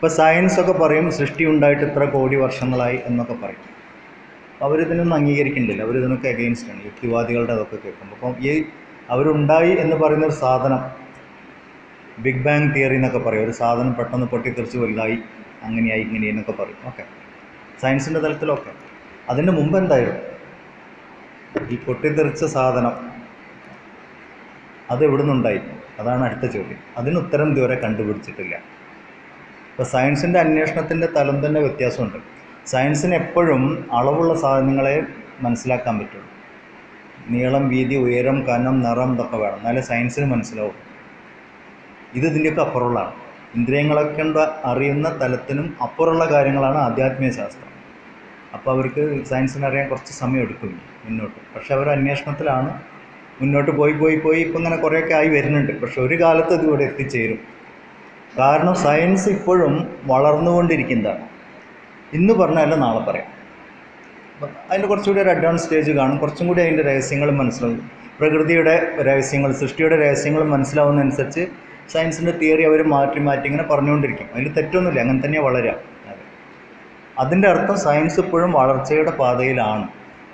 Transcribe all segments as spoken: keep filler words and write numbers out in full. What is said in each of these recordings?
ഇപ്പോൾ സയൻസൊക്കെ പറയും സൃഷ്ടി ഉണ്ടായിട്ട് ഇത്ര കോടി വർഷങ്ങളായി എന്നൊക്കെ പറയും. അവരിതിനൊന്നും അംഗീകരിക്കുന്നില്ല, അവരിതിനൊക്കെ അഗെയിൻസ്റ്റാണ്, യുക്തിവാദികളുടെ അതൊക്കെ കേൾക്കുമ്പോൾ. അപ്പം ഈ അവരുണ്ടായി എന്ന് പറയുന്നൊരു സാധനം, ബിഗ് ബാങ് തിയറി എന്നൊക്കെ പറയും, ഒരു സാധനം പെട്ടെന്ന് പൊട്ടിത്തെറിച്ച് വലുതായി അങ്ങനെയായി ഇങ്ങനെയായി എന്നൊക്കെ പറയും. ഓക്കെ, സയൻസിൻ്റെ തലത്തിലൊക്കെ. അതിന് മുമ്പ് എന്തായിരുന്നു ഈ പൊട്ടിത്തെറിച്ച സാധനം? അത് എവിടെ നിന്നുണ്ടായി? അതാണ് അടുത്ത ചോദ്യം. അതിന് ഉത്തരം ഇതുവരെ കണ്ടുപിടിച്ചിട്ടില്ല. ഇപ്പോൾ സയൻസിൻ്റെ അന്വേഷണത്തിൻ്റെ തലം തന്നെ വ്യത്യാസമുണ്ട്. സയൻസിന് എപ്പോഴും അളവുള്ള സാധനങ്ങളെ മനസ്സിലാക്കാൻ പറ്റുള്ളൂ. നീളം, വീതി, ഉയരം, കനം, നിറം ഇതൊക്കെ വേണം, എന്നാലേ സയൻസിന് മനസ്സിലാവും. ഇത് ഇതിൻ്റെയൊക്കെ അപ്പുറമുള്ളതാണ്. ഇന്ദ്രിയങ്ങളൊക്കെ അറിയുന്ന തലത്തിനും അപ്പുറമുള്ള കാര്യങ്ങളാണ് ആധ്യാത്മിക ശാസ്ത്രം. അപ്പോൾ അവർക്ക് സയൻസിന് അറിയാൻ കുറച്ച് സമയം എടുക്കും മുന്നോട്ട്. പക്ഷെ അവർ അന്വേഷണത്തിലാണ്, മുന്നോട്ട് പോയി പോയി പോയി ഇപ്പം ഇങ്ങനെ കുറേയൊക്കെ ആയി വരുന്നുണ്ട്. പക്ഷെ ഒരു കാലത്ത് ഇതിവിടെ എത്തിച്ചേരും. കാരണം സയൻസ് ഇപ്പോഴും വളർന്നുകൊണ്ടിരിക്കുന്നതാണ്. ഇന്ന് പറഞ്ഞാലേ നാളെ പറയാം. അതിൻ്റെ കുറച്ചുകൂടി ഒരു അഡ്വാൻസ് സ്റ്റേജ് കാണും. കുറച്ചും കൂടി അതിൻ്റെ രഹസ്യങ്ങൾ മനസ്സിലാവും. പ്രകൃതിയുടെ രഹസ്യങ്ങൾ, സൃഷ്ടിയുടെ രഹസ്യങ്ങൾ മനസ്സിലാവുന്നതനുസരിച്ച് സയൻസിൻ്റെ തിയറി അവർ മാറ്റി മാറ്റി ഇങ്ങനെ പറഞ്ഞുകൊണ്ടിരിക്കും. അതിൽ തെറ്റൊന്നുമില്ല, അങ്ങനെ തന്നെയാണ് വളരുക. അതിൻ്റെ അർത്ഥം സയൻസ് ഇപ്പോഴും വളർച്ചയുടെ പാതയിലാണ്.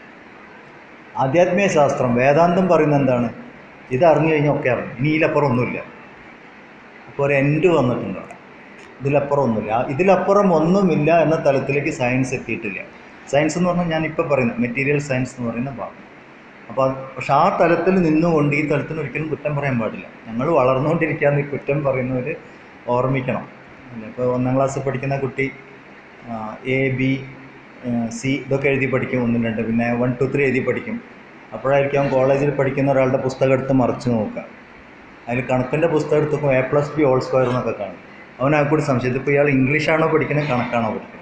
ആധ്യാത്മിക ശാസ്ത്രം, വേദാന്തം പറയുന്നത് എന്താണ്? ഇത് അറിഞ്ഞു കഴിഞ്ഞാൽ ഒക്കെ അറിഞ്ഞു, ഇനി ഇതിലപ്പുറം ഒന്നുമില്ല. അപ്പോൾ ഒരു എൻഡ് വന്നിട്ടുണ്ട്, ഇതിലപ്പുറം ഒന്നുമില്ല. ഇതിലപ്പുറം ഒന്നുമില്ല എന്ന തലത്തിലേക്ക് സയൻസ് എത്തിയിട്ടില്ല. സയൻസ് എന്ന് പറഞ്ഞാൽ ഞാനിപ്പോൾ പറയുന്നത് മെറ്റീരിയൽ സയൻസ് എന്ന് പറയുന്ന ഭാഗം. അപ്പോൾ അത് പക്ഷെ ആ തലത്തിൽ നിന്നുകൊണ്ട് ഈ തലത്തിന് ഒരിക്കലും കുറ്റം പറയാൻ പാടില്ല. ഞങ്ങൾ വളർന്നുകൊണ്ടിരിക്കുകയെന്ന് ഈ കുറ്റം പറയുന്നവർ ഓർമ്മിക്കണം. ഇപ്പോൾ ഒന്നാം ക്ലാസ്സിൽ പഠിക്കുന്ന കുട്ടി എ ബി സി ഇതൊക്കെ എഴുതി പഠിക്കും, ഒന്നും രണ്ട്, പിന്നെ വൺ ടു ത്രീ എഴുതി പഠിക്കും. അപ്പോഴായിരിക്കും കോളേജിൽ പഠിക്കുന്ന ഒരാളുടെ പുസ്തകം എടുത്ത് മറിച്ച് നോക്കുക. അതിൽ കണക്കിൻ്റെ പുസ്തകം എടുത്തും A plus B whole square എന്നൊക്കെ കാണും. അവനാ കൂടി സംശയം, ഇതിപ്പോൾ ഇയാൾ ഇംഗ്ലീഷാണോ പഠിക്കുന്നത് കണക്കാണോ പഠിക്കുന്നത്?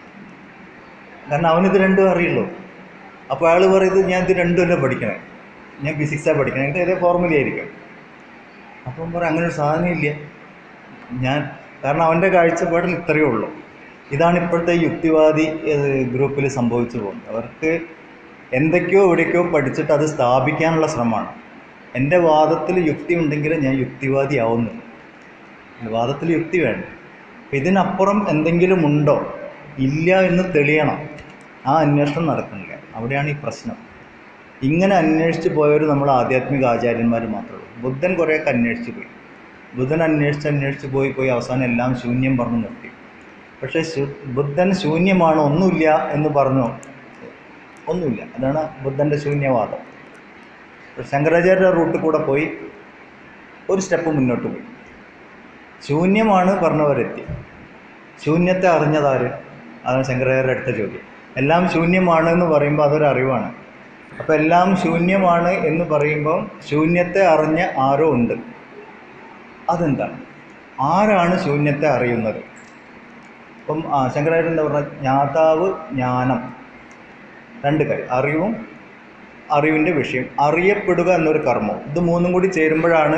കാരണം അവനിത് രണ്ടും അറിയുള്ളൂ. അപ്പോൾ അയാൾ പറയുന്നത് ഞാൻ ഇത് രണ്ടും അല്ലേ പഠിക്കണേ, ഞാൻ ഫിസിക്സാണ് പഠിക്കണേ, ഇത് ഏതേ ഫോർമുലയായിരിക്കും. അപ്പം പറയും അങ്ങനെ ഒരു സാധനം ഇല്ല ഞാൻ, കാരണം അവൻ്റെ കാഴ്ചപ്പാടിൽ ഇത്രയേ ഉള്ളൂ. ഇതാണ് ഇപ്പോഴത്തെ യുക്തിവാദി ഗ്രൂപ്പിൽ സംഭവിച്ചു പോകുന്നത്. അവർക്ക് എന്തൊക്കെയോ എവിടേക്കോ പഠിച്ചിട്ട് അത് സ്ഥാപിക്കാനുള്ള ശ്രമമാണ്. എൻ്റെ വാദത്തിൽ യുക്തി ഉണ്ടെങ്കിൽ ഞാൻ യുക്തിവാദി ആവുന്നില്ല. വാദത്തിൽ യുക്തി വേണ്ട. അപ്പം ഇതിനപ്പുറം എന്തെങ്കിലും ഉണ്ടോ ഇല്ല എന്ന് തെളിയണം. ആ അന്വേഷണം നടക്കുന്നില്ല. അവിടെയാണ് ഈ പ്രശ്നം. ഇങ്ങനെ അന്വേഷിച്ച് പോയവർ നമ്മൾ ആധ്യാത്മിക ആചാര്യന്മാർ മാത്രമേ ഉള്ളൂ. ബുദ്ധൻ കുറേയൊക്കെ അന്വേഷിച്ച് പോയി. ബുദ്ധൻ അന്വേഷിച്ച് അന്വേഷിച്ച് പോയി പോയി അവസാനം എല്ലാം ശൂന്യം പറഞ്ഞു നിർത്തി. പക്ഷേ ബുദ്ധൻ ശൂന്യമാണ്, ഒന്നുമില്ല എന്ന് പറഞ്ഞു, ഒന്നുമില്ല. അതാണ് ബുദ്ധൻ്റെ ശൂന്യവാദം. ശങ്കരാചാര്യ റൂട്ടിൽ കൂടെ പോയി ഒരു സ്റ്റെപ്പ് മുന്നോട്ട് പോയി. ശൂന്യമാണ് പറഞ്ഞവരെത്തി. ശൂന്യത്തെ അറിഞ്ഞതാര്? അതാണ് ശങ്കരാചാര്യരുടെ അടുത്ത ചോദ്യം. എല്ലാം ശൂന്യമാണ് എന്ന് പറയുമ്പോൾ അതൊരു അറിവാണ്. അപ്പോൾ എല്ലാം ശൂന്യമാണ് എന്ന് പറയുമ്പോൾ ശൂന്യത്തെ അറിഞ്ഞ ആരോ ഉണ്ട്. അതെന്താണ്? ആരാണ് ശൂന്യത്തെ അറിയുന്നത്? ഇപ്പം ശങ്കരാചാര്യൻ എന്താ പറഞ്ഞാൽ, ജ്ഞാതാവ്, ജ്ഞാനം, രണ്ട് കാര്യം, അറിവും അറിവിൻ്റെ വിഷയം, അറിയപ്പെടുക എന്നൊരു കർമ്മം. ഇത് മൂന്നും കൂടി ചേരുമ്പോഴാണ്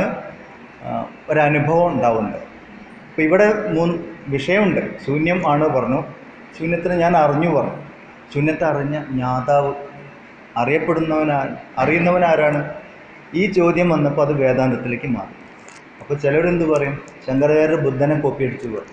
ഒരനുഭവം ഉണ്ടാവുന്നത്. അപ്പോൾ ഇവിടെ മൂന്ന് വിഷയമുണ്ട്. ശൂന്യം ആണ് പറഞ്ഞു, ശൂന്യത്തിന് ഞാൻ അറിഞ്ഞു പറഞ്ഞു. ശൂന്യത്തെ അറിഞ്ഞ ജ്ഞാതാവ്, അറിയപ്പെടുന്നവനാ അറിയുന്നവനാരാണ്? ഈ ചോദ്യം വന്നപ്പോൾ അത് വേദാന്തത്തിലേക്ക് മാറി. അപ്പോൾ ചിലരെന്ത് പറയും, ശങ്കരാചാര്യർ ബുദ്ധനെ കോപ്പി അടിച്ചു പറയും.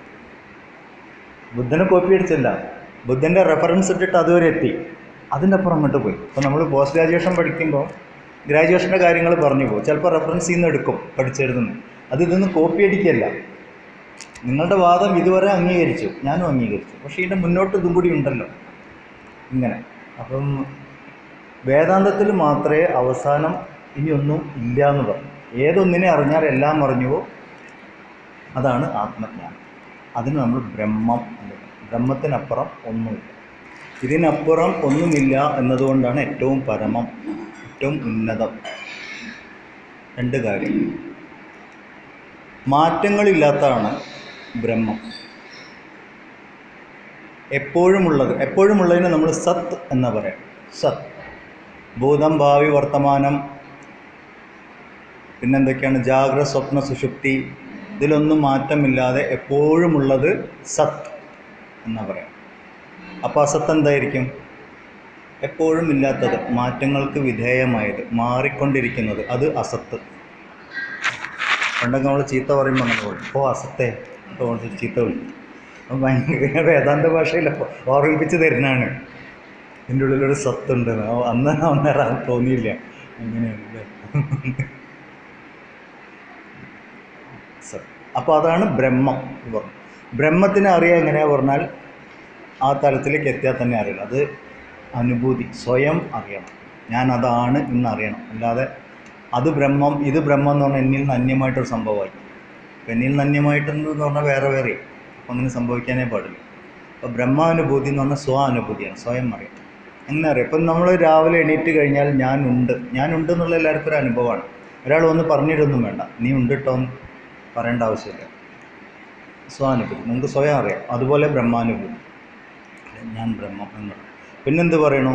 ബുദ്ധനെ കോപ്പി അടിച്ചല്ല, ബുദ്ധൻ്റെ റെഫറൻസ് ഇട്ടിട്ട് അതുവരെ എത്തി, അതിൻ്റെ അപ്പുറം അങ്ങോട്ട് പോയി. ഇപ്പോൾ നമ്മൾ പോസ്റ്റ് ഗ്രാജുവേഷൻ പഠിക്കുമ്പോൾ ഗ്രാജുവേഷൻ്റെ കാര്യങ്ങൾ പറഞ്ഞു പോകും. ചിലപ്പോൾ റെഫറൻസിൽ നിന്ന് എടുക്കും പഠിച്ചെഴുതുന്നു. അത് ഇതൊന്നും കോപ്പി അടിക്കുകയല്ല. നിങ്ങളുടെ വാദം ഇതുവരെ അംഗീകരിച്ചു, ഞാനും അംഗീകരിച്ചു, പക്ഷേ ഇതിൻ്റെ മുന്നോട്ട് ഇതും കൂടി ഉണ്ടല്ലോ ഇങ്ങനെ. അപ്പം വേദാന്തത്തിൽ മാത്രമേ അവസാനം ഇനിയൊന്നും ഇല്ല എന്ന് പറഞ്ഞു. ഏതൊന്നിനെ അറിഞ്ഞാൽ എല്ലാം അറിഞ്ഞുവോ അതാണ് ആത്മജ്ഞാനം. അതിന് നമ്മൾ ബ്രഹ്മം എന്ന് പറയും. ബ്രഹ്മത്തിനപ്പുറം ഒന്നുമില്ല. ഇതിനപ്പുറം ഒന്നുമില്ല എന്നതുകൊണ്ടാണ് ഏറ്റവും പരമം, ഏറ്റവും ഉന്നതം. രണ്ട് കാര്യം, മാറ്റങ്ങളില്ലാത്തതാണ് ബ്രഹ്മം. എപ്പോഴുമുള്ളത്, എപ്പോഴുമുള്ളതിന് നമ്മൾ സത്ത് എന്ന് പറയാം. സത്ത്, ഭൂതം, ഭാവി, വർത്തമാനം, പിന്നെന്തൊക്കെയാണ്, ജാഗ്രത, സ്വപ്ന, സുഷുപ്തി, ഇതിലൊന്നും മാറ്റമില്ലാതെ എപ്പോഴുമുള്ളത് സത്ത് എന്ന് പറയാം. അപ്പോൾ അസത്ത് എന്തായിരിക്കും? എപ്പോഴും ഇല്ലാത്തത്, മാറ്റങ്ങൾക്ക് വിധേയമായത്, മാറിക്കൊണ്ടിരിക്കുന്നത്, അത് അസത്ത്. പണ്ടൊക്കെ നമ്മൾ ചീത്ത പറയുമ്പോൾ അങ്ങനെ പറയും, അപ്പോൾ അസത്തെ, അപ്പോൾ ചീത്ത വിളിക്കും. ഭയങ്കര വേദാന്ത ഭാഷയിൽ ഓർമ്മിപ്പിച്ച് തരുന്നതാണ് എൻ്റെ ഉള്ളിലൊരു സത്തുണ്ട്. അന്ന് അന്നേരം തോന്നിയില്ല അങ്ങനെയല്ലേ. അപ്പോൾ അതാണ് ബ്രഹ്മം എന്ന് പറഞ്ഞു. ബ്രഹ്മത്തിനെ അറിയാൻ എങ്ങനെയാ പറഞ്ഞാൽ ആ തലത്തിലേക്ക് എത്തിയാൽ തന്നെ അറിയണം. അത് അനുഭൂതി, സ്വയം അറിയണം. ഞാൻ അതാണ് എന്നറിയണം. അല്ലാതെ അത് ബ്രഹ്മം ഇത് ബ്രഹ്മം എന്ന് പറഞ്ഞാൽ എന്നിൽ നിന്ന് അന്യമായിട്ടൊരു സംഭവമായി. അപ്പം എന്നിൽ നിന്ന് അന്യമായിട്ടെന്ന് പറഞ്ഞാൽ വേറെ വേറെ, അപ്പം അങ്ങനെ സംഭവിക്കാനേ പാടില്ല. അപ്പോൾ ബ്രഹ്മാനുഭൂതി എന്ന് പറഞ്ഞാൽ സ്വാനുഭൂതിയാണ്, സ്വയം അറിയാം. എങ്ങനെ അറിയാം? ഇപ്പം നമ്മൾ രാവിലെ എണീറ്റ് കഴിഞ്ഞാൽ ഞാനുണ്ട് ഞാനുണ്ട് എന്നുള്ള എല്ലാവർക്കും ഒരു അനുഭവമാണ്. ഒരാൾ വന്ന് പറഞ്ഞിട്ടൊന്നും വേണ്ട, നീ ഉണ്ട് കേട്ടോ എന്ന് പറയേണ്ട ആവശ്യമില്ല. സ്വാനുഭൂതി നമുക്ക് സ്വയം അറിയാം. അതുപോലെ ബ്രഹ്മാനുഭൂതി, ഞാൻ ബ്രഹ്മം എന്നുള്ളത്. പിന്നെന്ത് പറയണു?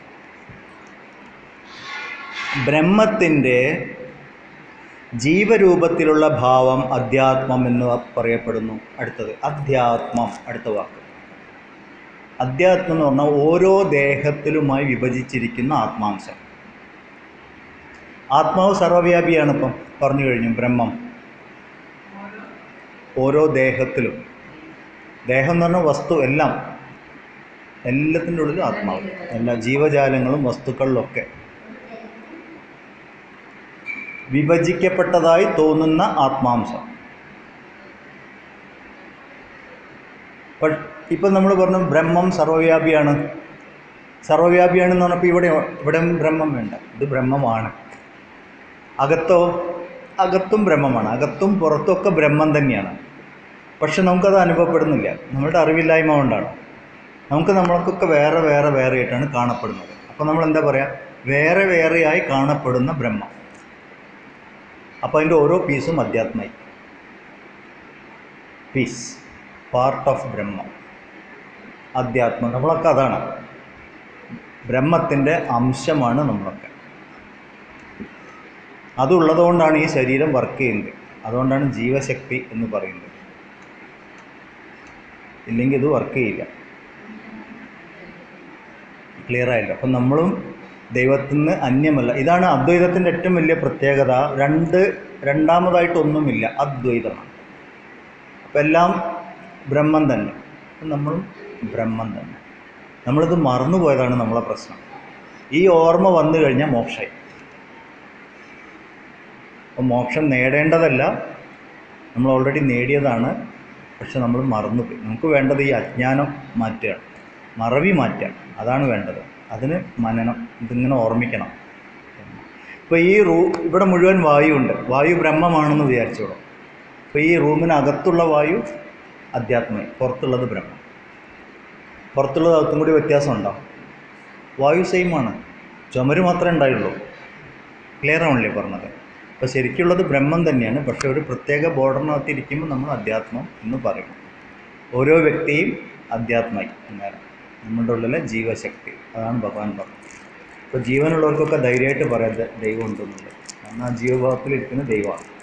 ബ്രഹ്മത്തിൻ്റെ ജീവരൂപത്തിലുള്ള ഭാവം അധ്യാത്മം എന്ന് പറയപ്പെടുന്നു. അടുത്തത് അധ്യാത്മം, അടുത്ത വാക്ക് അധ്യാത്മം എന്ന് പറഞ്ഞാൽ ഓരോ ദേഹത്തിലുമായി വിഭജിച്ചിരിക്കുന്ന ആത്മാംശം. ആത്മാവ് സർവ്വവ്യാപിയാണ്. ഇപ്പം പറഞ്ഞു കഴിഞ്ഞു ബ്രഹ്മം ഓരോ ദേഹത്തിലും. ദേഹം എന്ന് പറഞ്ഞാൽ വസ്തു, എല്ലാം, എല്ലാത്തിൻ്റെ ഉള്ളിലും ആത്മാവ്, എല്ലാ ജീവജാലങ്ങളും വസ്തുക്കളിലൊക്കെ വിഭജിക്കപ്പെട്ടതായി തോന്നുന്ന ആത്മാംശം. ഇപ്പം നമ്മൾ പറഞ്ഞു ബ്രഹ്മം സർവ്വവ്യാപിയാണ്. സർവ്വവ്യാപിയാണെന്ന് പറഞ്ഞപ്പോൾ ഇവിടെ ഇവിടെ ബ്രഹ്മം വേണ്ട, ഇത് ബ്രഹ്മമാണ്. അകത്തോ? അകത്തും ബ്രഹ്മമാണ്. അകത്തും പുറത്തുമൊക്കെ ബ്രഹ്മം തന്നെയാണ്. പക്ഷെ നമുക്കത് അനുഭവപ്പെടുന്നില്ല. നമ്മളുടെ അറിവില്ലായ്മ കൊണ്ടാണ്. നമുക്ക് നമ്മൾക്കൊക്കെ വേറെ വേറെ വേറെ ആയിട്ടാണ് കാണപ്പെടുന്നത്. അപ്പോൾ നമ്മൾ എന്താ പറയുക? വേറെ വേറെയായി കാണപ്പെടുന്ന ബ്രഹ്മം. അപ്പോൾ അതിൻ്റെ ഓരോ പീസും അധ്യാത്മായി. പീസ്, പാർട്ട് ഓഫ് ബ്രഹ്മം, അധ്യാത്മം. നമ്മളൊക്കെ അതാണ്, ബ്രഹ്മത്തിൻ്റെ അംശമാണ് നമ്മളൊക്കെ. അതുള്ളതുകൊണ്ടാണ് ഈ ശരീരം വർക്ക് ചെയ്യുന്നത്. അതുകൊണ്ടാണ് ജീവശക്തി എന്ന് പറയുന്നത്. ഇല്ലെങ്കിൽ ഇത് വർക്ക് ചെയ്യില്ല. ക്ലിയർ ആയില്ല? അപ്പം നമ്മളും ദൈവത്തിൽ നിന്ന് അന്യമല്ല. ഇതാണ് അദ്വൈതത്തിൻ്റെ ഏറ്റവും വലിയ പ്രത്യേകത. രണ്ട് രണ്ടാമതായിട്ടൊന്നുമില്ല, അദ്വൈതമാണ്. അപ്പം എല്ലാം ബ്രഹ്മം തന്നെ. നമ്മളും ബ്രഹ്മം തന്നെ. നമ്മളിത് മറന്നുപോയതാണ് നമ്മളെ പ്രശ്നം. ഈ ഓർമ്മ വന്നു കഴിഞ്ഞാൽ മോക്ഷമായി. അപ്പം മോക്ഷം നേടേണ്ടതല്ല, നമ്മൾ ഓൾറെഡി നേടിയതാണ്. പക്ഷെ നമ്മൾ മറന്നുപോയി. നമുക്ക് വേണ്ടത് ഈ അജ്ഞാനം മാറ്റുകയാണ്, മറവി മാറ്റുക. അതാണ് വേണ്ടത്. അതിന് മനനം, ഇതിങ്ങനെ ഓർമ്മിക്കണം. ഇപ്പോൾ ഈ റൂ ഇവിടെ മുഴുവൻ വായു ഉണ്ട്. വായു ബ്രഹ്മമാണെന്ന് വിചാരിച്ചോളൂ. അപ്പോൾ ഈ റൂമിനകത്തുള്ള വായു അധ്യാത്മം, പുറത്തുള്ളത് ബ്രഹ്മം. പുറത്തുള്ളത് അകത്തും കൂടി വ്യത്യാസം ഉണ്ടാവും. വായു സെയിമാണ്, ചുമര് മാത്രമേ ഉണ്ടായുള്ളൂ. ക്ലിയർ ആണല്ലേ പറഞ്ഞത്? അപ്പോൾ ശരിക്കുള്ളത് ബ്രഹ്മം തന്നെയാണ്. പക്ഷേ ഒരു പ്രത്യേക ബോർഡറിനകത്തിരിക്കുമ്പോൾ നമ്മൾ അധ്യാത്മം എന്ന് പറയും. ഓരോ വ്യക്തിയും അധ്യാത്മായി അന്നേരം നമ്മുടെ ഉള്ളിലെ ജീവശക്തി. അതാണ് ഭഗവാൻ പറഞ്ഞത്. ഇപ്പോൾ ജീവനുള്ളവർക്കൊക്കെ ധൈര്യമായിട്ട് പറയാം ദൈവം ഉണ്ടെന്നുള്ളത്. കാരണം ആ ജീവഭാവത്തിലിരിക്കുന്ന ദൈവമാണ്.